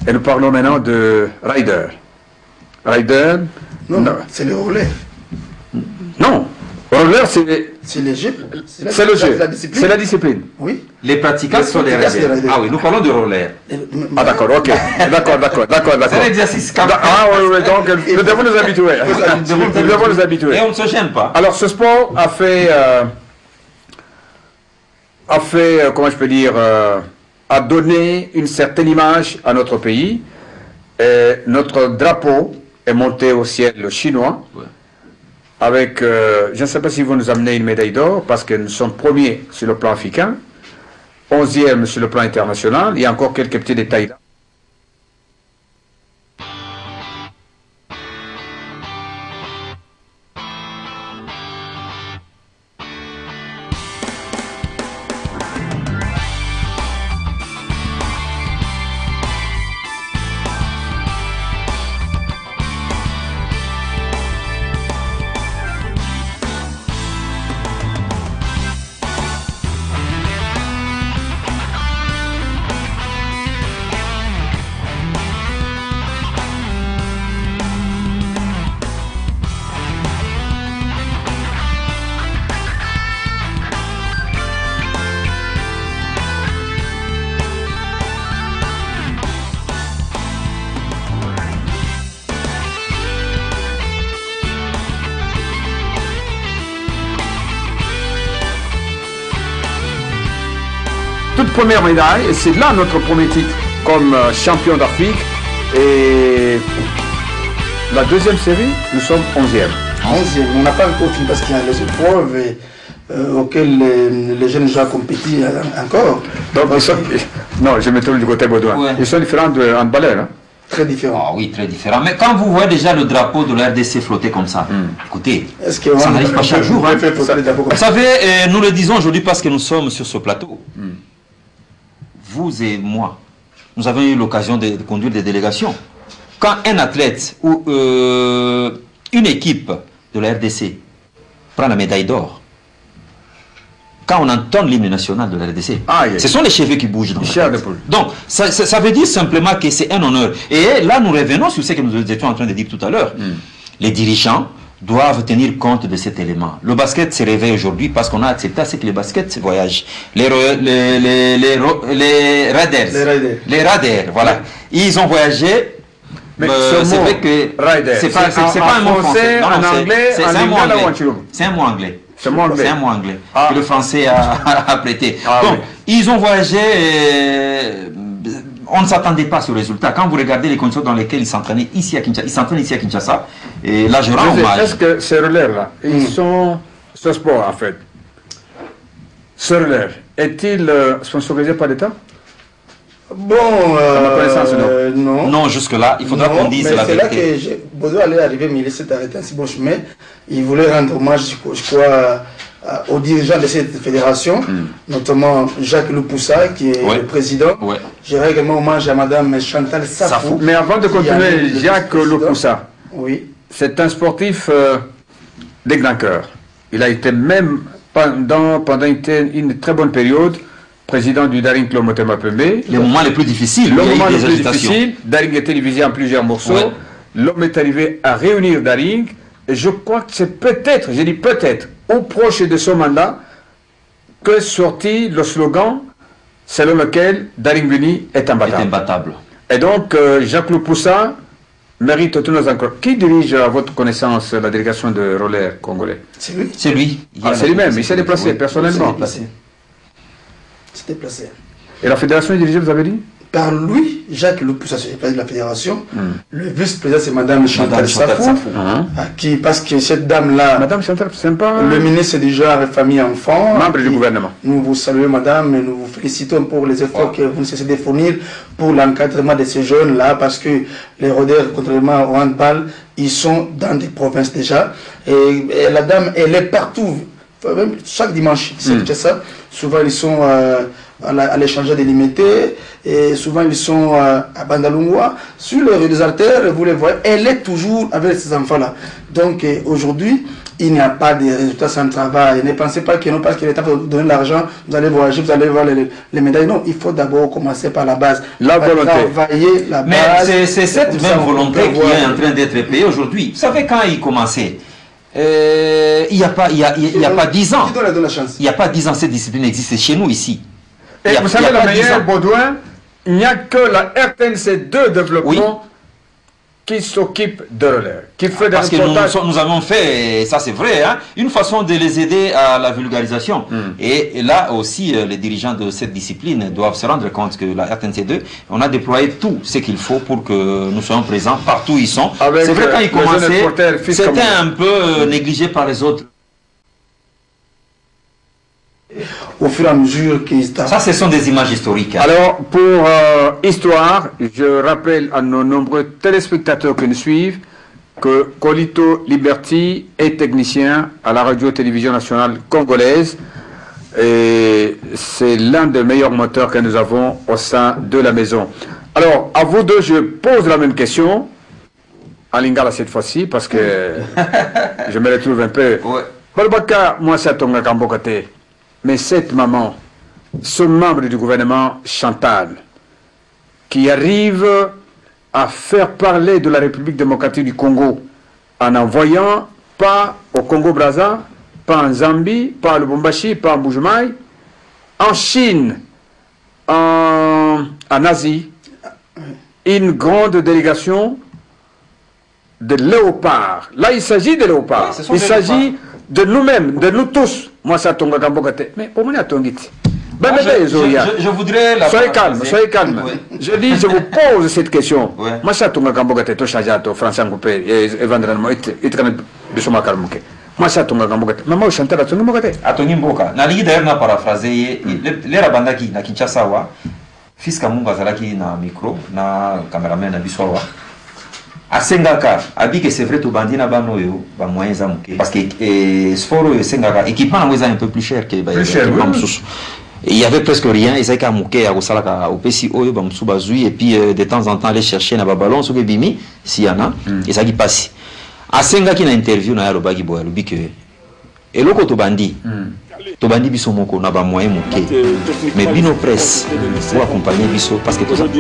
Et nous parlons maintenant de Rider. Rider... Non, c'est le relais. Non, roller c'est... C'est le jeu. C'est le jeu. C'est la discipline. Oui. Les pratiquants sont les riders. Ah oui, nous parlons de roller. Ah d'accord, ok. D'accord. C'est un exercice quand même. Ah oui, donc nous devons nous habituer. Nous devons nous habituer. Et on ne se gêne pas. Alors ce sport a fait comment je peux dire, a donné une certaine image à notre pays. Et notre drapeau est monté au ciel chinois. Ouais. Avec, je ne sais pas si vous nous amenez une médaille d'or, parce que nous sommes premiers sur le plan africain, 11e sur le plan international, il y a encore quelques petits détails là. Toute première médaille, et c'est là notre premier titre comme champion d'Afrique. Et la deuxième série, nous sommes 11e. 11e, on n'a pas encore fini parce qu'il y a les épreuves auxquelles les jeunes gens compétissent encore. Donc, ils sont... Non, je me tourne du côté Baudouin. Ouais. Ils sont différents de handballeurs. Hein? Très différents. Ah oui, très différents. Mais quand vous voyez déjà le drapeau de la RDC flotter comme ça, écoutez, ça n'arrive pas chaque jour. Hein. Vous savez, nous le disons aujourd'hui parce que nous sommes sur ce plateau. Vous et moi, nous avons eu l'occasion de conduire des délégations. Quand un athlète ou une équipe de la RDC prend la médaille d'or, quand on entend l'hymne national de la RDC, ce sont les cheveux qui bougent dans la tête. Donc, ça veut dire simplement que c'est un honneur. Et là, nous revenons sur ce que nous étions en train de dire tout à l'heure. Les dirigeants doivent tenir compte de cet élément. Le basket se réveille aujourd'hui parce qu'on a accepté que les baskets voyagent. Les radars, voilà. Ils ont voyagé. Mais c'est vrai que c'est pas un mot français. En anglais, c'est un mot anglais. C'est un mot anglais. C'est un mot anglais que le français a prêté. Donc, ils ont voyagé. On ne s'attendait pas à ce résultat. Quand vous regardez les conditions dans lesquelles ils s'entraînaient ici à Kinshasa, et là je rends hommage. Est-ce que ces relais-là, ils sont ce sport en fait, ce relais, est-il sponsorisé par l'État? Bon, non. Non, jusque-là, il faudra qu'on dise la vérité. C'est là que Bodo allait arriver, mais il s'est arrêté un si bon chemin. Il voulait rendre hommage, je crois, aux dirigeants de cette fédération, notamment Jacques Loupoussa, qui est le président. Je rends également hommage à Madame Chantal Safou. Mais avant de continuer, Jacques Loupoussa, c'est un sportif des grands cœurs. Il a été même pendant une très bonne période président du Daring Club Motema Pembe. Les moments les plus difficiles. Le moment le plus difficile, Daring était divisé en plusieurs morceaux. L'homme est arrivé à réunir Daring. Et je crois que c'est peut-être, je dis peut-être, au proche de son mandat, que sortit le slogan selon lequel Daring Buni est imbattable. Et donc, Jacques Loupoussa mérite tous nos encouragements. Qui dirige, à votre connaissance, la délégation de roller congolais? C'est lui. C'est lui. C'est lui-même, il s'est déplacé personnellement. C'est déplacé. Et la fédération est dirigée, vous avez dit? Par lui, Jacques Loupoussa, c'est le président de la fédération. Le vice-président, c'est Madame Chantal Safou. Qui, parce que cette dame-là, Madame Chantal, c'est sympa. Le ministre du genre, famille et enfants. Membre du gouvernement. Nous vous saluons, Madame, et nous vous félicitons pour les efforts que vous ne cessez de fournir pour l'encadrement de ces jeunes-là, parce que les rodeurs, contrairement au handball, ils sont dans des provinces déjà. Et la dame, elle est partout. Même chaque dimanche, c'est ça. Souvent, ils sont à l'échangeur délimité, et souvent ils sont à Bandalungwa. Sur les réalisateurs, vous les voyez, elle est toujours avec ces enfants-là. Donc aujourd'hui, il n'y a pas de résultats sans travail. Ne pensez pas que non, parce que l'État va vous donner l'argent, vous allez voyager, vous allez voir les médailles. Non, il faut d'abord commencer par la base. La volonté. Travailler la base. Mais c'est cette même volonté qui est en train d'être payée aujourd'hui. Vous savez, quand il commençait, il n'y a pas 10 ans. Il n'y a pas 10 ans, cette discipline existe chez nous ici. Et vous savez, le meilleur, Baudouin, il n'y a que la RTNC 2 développement qui s'occupe de relais, qui fait des reportages. Parce que nous avons fait, ça c'est vrai, hein, une façon de les aider à la vulgarisation. Et là aussi, les dirigeants de cette discipline doivent se rendre compte que la RTNC2, on a déployé tout ce qu'il faut pour que nous soyons présents partout où ils sont. C'est vrai, quand ils commençaient, c'était un peu négligé par les autres. Au fur et à mesure qu'ils... Ça, ce sont des images historiques. Hein. Alors, pour histoire, je rappelle à nos nombreux téléspectateurs qui nous suivent que Colito Liberty est technicien à la radio-télévision nationale congolaise et c'est l'un des meilleurs moteurs que nous avons au sein de la maison. Alors, à vous deux, je pose la même question, à Lingala cette fois-ci, parce que je me retrouve un peu. Balbaka, moi, c'est Tonga Kambokate. Mais cette maman, ce membre du gouvernement Chantal, qui arrive à faire parler de la République démocratique du Congo en envoyant pas au Congo-Brazza, pas en Zambie, pas à Lubumbashi, pas en Bujumaï, en Chine, en Asie, une grande délégation de léopards. Là, il s'agit de léopards. Il s'agit de nous-mêmes, de nous tous. Moi, ça tombe à mais pour moi, je voudrais la... Soyez calme, soyez calme. Je dis, je vous pose cette question. Moi, ça tombe à to Chajato, Français Coupé, et éventuellement, et traîner de son macarmouke. Moi, ça tombe à maman, je chante à ton mboka. À ton mboka. Na ligue d'ailleurs, na paraphrasé, les rabandaki, na Kinshasa, fils Kamunga Zalaki, na micro, na caméraman, na Bissoa. À Sengaka, abi que c'est vrai tout bandit na banoyo, ba moyen za muke parce que sport Sengaka équipement est un peu plus cher que ba il y avait presque rien, et ça ka muke à Osalaka au PC oyo ba msuba zui et puis de temps en temps aller chercher na ba ballon sur bimi si y en a et ça qui passe. À Sengaki na interview na yalo bagi boya lubi que eloko to bandi biso moko na ba moyen muke mais bino presse pour accompagner biso parce que tout ça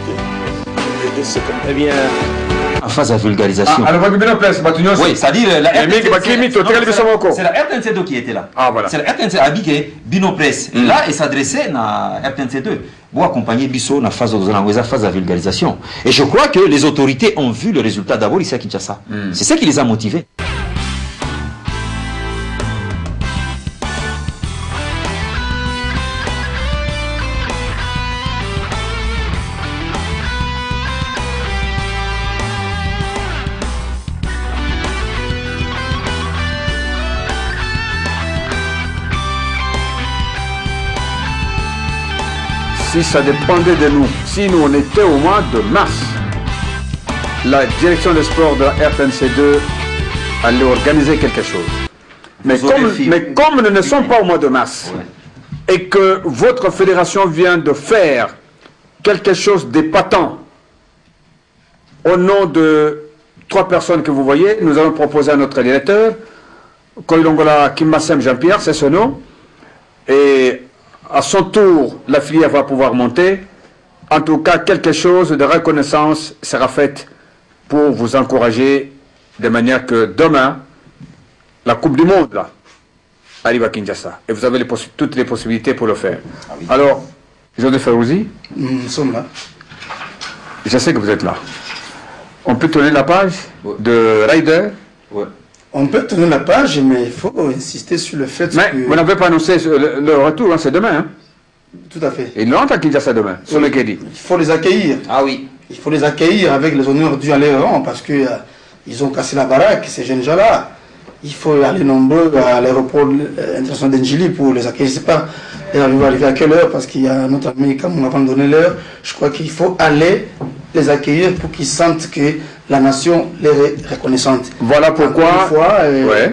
eh bien en phase de vulgarisation. Oui, c'est-à-dire c'est la RTNC2 qui était là. Ah, voilà. C'est la RTNC habillée Binopresse. Là, il s'adressait à RTNC2 pour accompagner Bisso dans la phase de vulgarisation. Et je crois que les autorités ont vu le résultat d'abord ici à Kinshasa. C'est ça qui les a motivés. Si ça dépendait de nous, si nous on était au mois de mars, la direction des sports de la RTNC2 allait organiser quelque chose. Mais comme nous ne sommes pas au mois de mars, et que votre fédération vient de faire quelque chose d'épatant, au nom de 3 personnes que vous voyez, nous allons proposer à notre directeur, Koilongola Kimmasem Jean-Pierre, c'est son nom, et à son tour, la filière va pouvoir monter. En tout cas, quelque chose de reconnaissance sera fait pour vous encourager de manière que demain, la Coupe du Monde là, arrive à Kinshasa. Et vous avez toutes les possibilités pour le faire. Ah oui. Alors, Joseph Farouzi, nous sommes là. Je sais que vous êtes là. On peut tourner la page de Ryder. On peut tourner la page, mais il faut insister sur le fait que... Vous n'avez pas annoncé le retour, hein, c'est demain. Hein? Tout à fait. Et ils rentrent à Kinshasa demain, sur le Kédi. Il faut les accueillir. Ah oui. Il faut les accueillir avec les honneurs dus à leur rang, parce que ils ont cassé la baraque, ces jeunes gens-là. Il faut aller nombreux à l'aéroport international d'Engili pour les accueillir. Je ne sais pas, ils vont arriver à quelle heure, parce qu'il y a notre ami, comme on va donner l'heure. Je crois qu'il faut aller les accueillir pour qu'ils sentent que la nation les est reconnaissante. Voilà pourquoi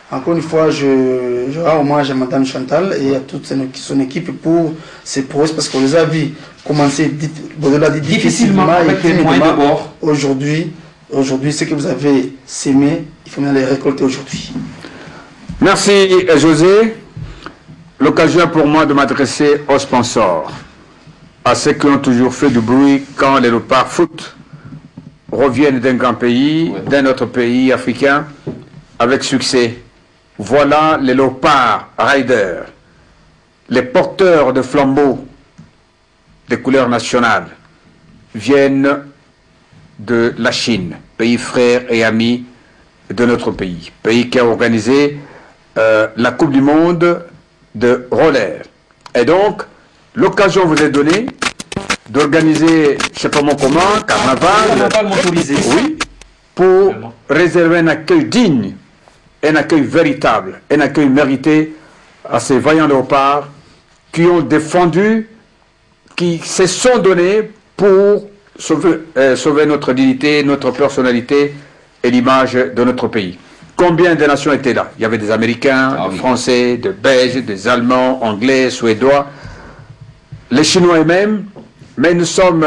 Encore une fois, je rends hommage à Mme Chantal et à toute son équipe pour ces prouesses parce qu'on les a vus commencer difficilement avec des moyens de bord. Aujourd'hui, ce que vous avez sémé, il faut bien les récolter aujourd'hui. Merci José. L'occasion pour moi de m'adresser aux sponsors, à ceux qui ont toujours fait du bruit quand les léopards foot reviennent d'un grand pays, d'un autre pays africain, avec succès. Voilà les léopards riders, les porteurs de flambeaux des couleurs nationales, viennent de la Chine, pays frère et ami de notre pays, pays qui a organisé la Coupe du Monde de roller. Et donc, l'occasion vous est donnée d'organiser, je ne sais pas comment, carnaval motorisé. Oui, pour réserver un accueil digne, un accueil véritable, un accueil mérité à ces vaillants léopards qui ont défendu, qui se sont donnés pour sauver notre dignité, notre personnalité et l'image de notre pays. Combien de nations étaient là? Il y avait des Américains, des Français, des Belges, des Allemands, Anglais, Suédois, les Chinois eux-mêmes, mais nous sommes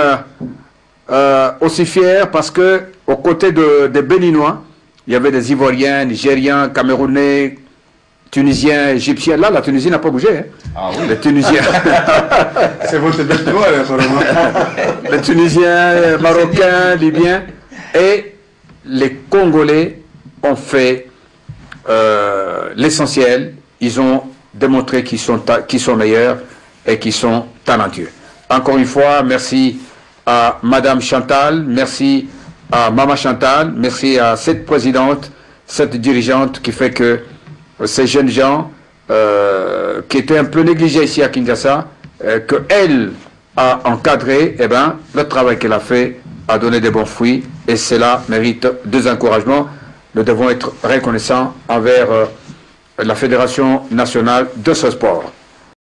aussi fiers parce que aux côtés des Béninois, il y avait des Ivoiriens, Nigériens, Camerounais, Tunisiens, Égyptiens. Là, la Tunisie n'a pas bougé. Hein. Ah oui. Les Tunisiens. C'est votre bête noire, apparemment. Les Tunisiens, Marocains, Libyens et les Congolais ont fait l'essentiel. Ils ont démontré qu'ils sont meilleurs et qu'ils sont talentueux. Encore une fois, merci à Madame Chantal, merci à Maman Chantal, merci à cette présidente, cette dirigeante qui fait que ces jeunes gens qui étaient un peu négligés ici à Kinshasa, qu'elle a encadré, eh ben, le travail qu'elle a fait a donné des bons fruits et cela mérite deux encouragements. Nous devons être reconnaissants envers la Fédération nationale de ce sport.